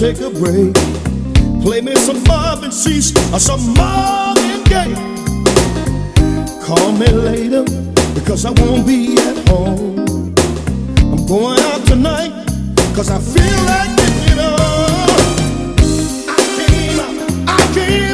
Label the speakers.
Speaker 1: take a break. Play me some Marvin Cease or some Marvin Gaye. Call me later because I won't be at home. I'm going out tonight cause I feel like getting it on. I came